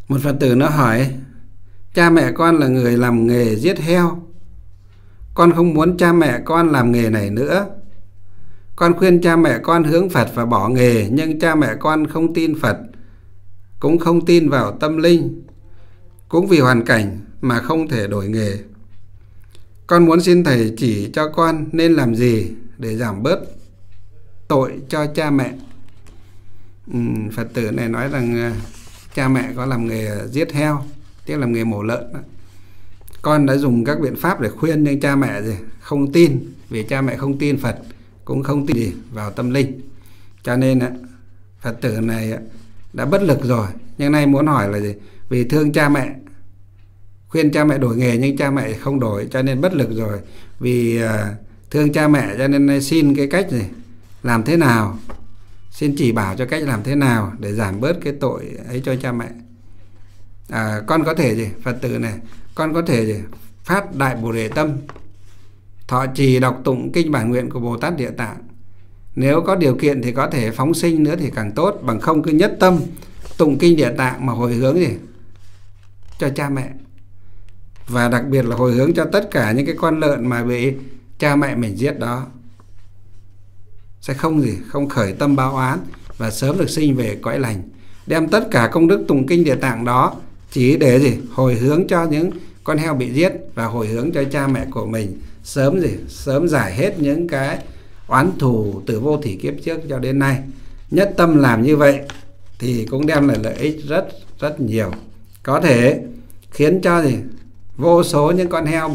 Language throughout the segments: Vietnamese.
Một Phật tử nó hỏi: cha mẹ con là người làm nghề giết heo. Con không muốn cha mẹ con làm nghề này nữa. Con khuyên cha mẹ con hướng Phật và bỏ nghề, nhưng cha mẹ con không tin Phật, cũng không tin vào tâm linh, cũng vì hoàn cảnh mà không thể đổi nghề. Con muốn xin Thầy chỉ cho con nên làm gì để giảm bớt tội cho cha mẹ. Phật tử này nói rằng cha mẹ có làm nghề giết heo, tức là làm nghề mổ lợn đó. Con đã dùng các biện pháp để khuyên, nhưng cha mẹ gì không tin, vì cha mẹ không tin Phật, cũng không tin gì vào tâm linh. Cho nên Phật tử này đã bất lực rồi. Nhưng nay muốn hỏi là gì? Vì thương cha mẹ, khuyên cha mẹ đổi nghề nhưng cha mẹ không đổi, cho nên bất lực rồi. Vì thương cha mẹ cho nên xin cái cách gì làm thế nào, xin chỉ bảo cho cách làm thế nào để giảm bớt cái tội ấy cho cha mẹ. Con có thể gì, Phật tử này, con có thể gì phát đại Bồ Đề tâm, thọ trì đọc tụng kinh bản nguyện của Bồ Tát Địa Tạng. Nếu có điều kiện thì có thể phóng sinh nữa thì càng tốt, bằng không cứ nhất tâm tụng kinh Địa Tạng mà hồi hướng gì cho cha mẹ. Và đặc biệt là hồi hướng cho tất cả những cái con lợn mà bị cha mẹ mình giết đó, sẽ không khởi tâm báo oán và sớm được sinh về cõi lành. Đem tất cả công đức tụng kinh Địa Tạng đó chỉ để hồi hướng cho những con heo bị giết, và hồi hướng cho cha mẹ của mình sớm giải hết những cái oán thù từ vô thỉ kiếp trước cho đến nay. Nhất tâm làm như vậy thì cũng đem lại lợi ích rất nhiều, có thể khiến cho vô số những con heo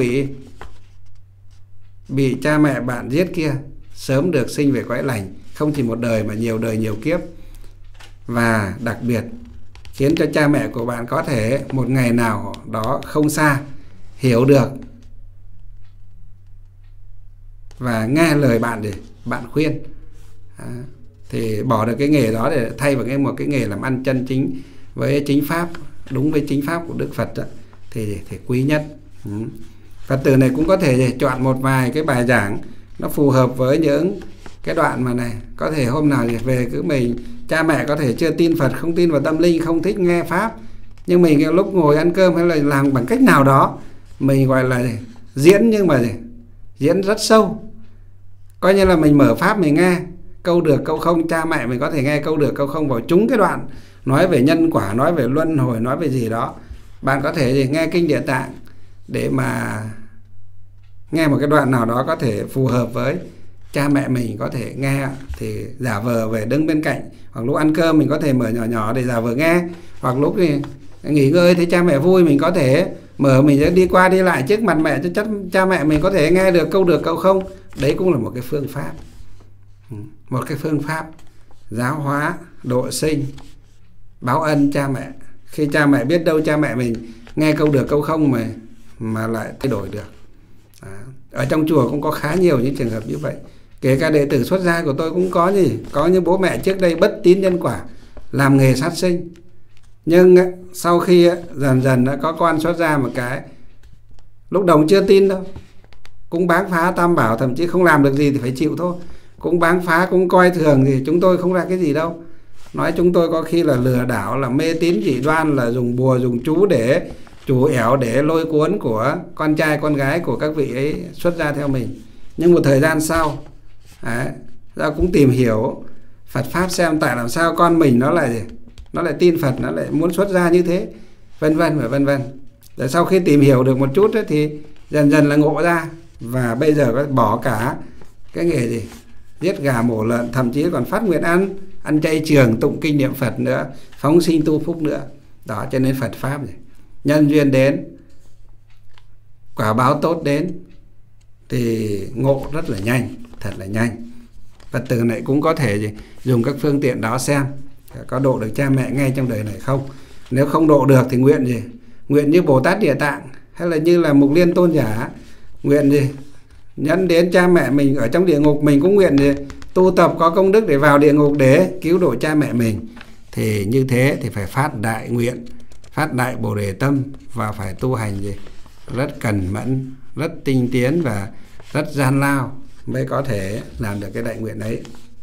bị cha mẹ bạn giết kia sớm được sinh về cõi lành, không chỉ một đời mà nhiều đời nhiều kiếp. Và đặc biệt khiến cho cha mẹ của bạn có thể một ngày nào đó không xa hiểu được và nghe lời bạn khuyên, thì bỏ được cái nghề đó để thay vào một cái nghề làm ăn chân chính với chính pháp, đúng với chính pháp của Đức Phật đó, thì quý nhất. Phật tử này cũng có thể chọn một vài cái bài giảng nó phù hợp với những cái đoạn mà này. Có thể hôm nào về cứ mình, cha mẹ có thể chưa tin Phật, không tin vào tâm linh, không thích nghe pháp, nhưng mình lúc ngồi ăn cơm hay là làm bằng cách nào đó mình gọi là diễn, nhưng mà diễn rất sâu. Coi như là mình mở pháp mình nghe câu được câu không, cha mẹ mình có thể nghe câu được câu không vào trúng cái đoạn nói về nhân quả, nói về luân hồi, nói về gì đó. Bạn có thể nghe kinh Địa Tạng để mà nghe một cái đoạn nào đó có thể phù hợp với cha mẹ mình, có thể nghe thì giả vờ về đứng bên cạnh, hoặc lúc ăn cơm mình có thể mở nhỏ nhỏ để giả vờ nghe, hoặc lúc thì nghỉ ngơi thấy cha mẹ vui mình có thể mở, mình sẽ đi qua đi lại trước mặt mẹ cho chắc cha mẹ mình có thể nghe được câu không. Đấy cũng là một cái phương pháp, một cái phương pháp giáo hóa, độ sinh, báo ân cha mẹ. Khi cha mẹ biết đâu cha mẹ mình nghe câu được câu không mà lại thay đổi được. Ở trong chùa cũng có khá nhiều những trường hợp như vậy. Kể cả đệ tử xuất gia của tôi cũng có những bố mẹ trước đây bất tín nhân quả, làm nghề sát sinh, nhưng sau khi dần dần đã có con xuất gia một cái, lúc đầu chưa tin đâu, cũng báng phá tam bảo, thậm chí không làm được gì thì phải chịu thôi, cũng báng phá, cũng coi thường thì chúng tôi không ra cái gì đâu, nói chúng tôi có khi là lừa đảo, là mê tín dị đoan, là dùng bùa dùng chú để chủ ẻo để lôi cuốn của con trai con gái của các vị ấy xuất gia theo mình. Nhưng một thời gian sau ra cũng tìm hiểu Phật pháp xem tại làm sao con mình nó lại tin Phật, nó lại muốn xuất gia như thế, vân vân và vân vân. Rồi sau khi tìm hiểu được một chút ấy, thì dần dần là ngộ ra, và bây giờ có bỏ cả cái nghề giết gà mổ lợn, thậm chí còn phát nguyện ăn chay trường, tụng kinh niệm Phật nữa, phóng sinh tu phúc nữa. Đó, cho nên Phật pháp nhân duyên đến, quả báo tốt đến thì ngộ rất là nhanh, thật là nhanh. Phật tử này cũng có thể dùng các phương tiện đó xem có độ được cha mẹ ngay trong đời này không. Nếu không độ được thì nguyện như Bồ Tát Địa Tạng, hay là như là Mục Liên Tôn Giả, nguyện nhắn đến cha mẹ mình ở trong địa ngục, mình cũng nguyện tu tập có công đức để vào địa ngục để cứu độ cha mẹ mình. Thì như thế thì phải phát đại nguyện, phát đại Bồ Đề tâm, và phải tu hành rất cẩn mẫn, rất tinh tiến và rất gian lao mới có thể làm được cái đại nguyện ấy.